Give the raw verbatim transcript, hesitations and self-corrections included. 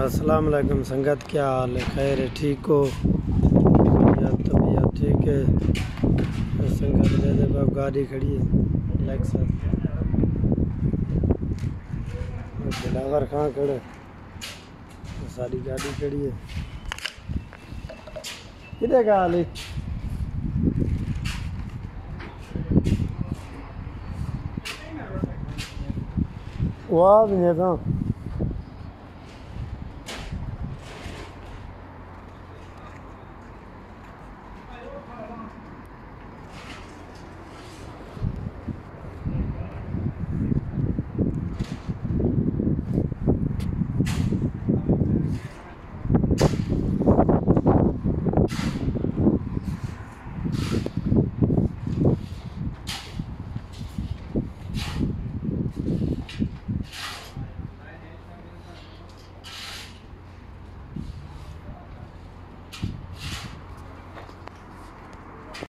अस्सलाम वालेकुम संगत, क्या हाल है? खैर है? ठीक हो? तबीयत ठीक है? तो संगत दे दे बाप गाड़ी खड़ी है लेक्सस। दिलावर कहाँ खड़े? तो सारी गाड़ी खड़ी है। किधर का हाल है? वो आ भी नहीं था।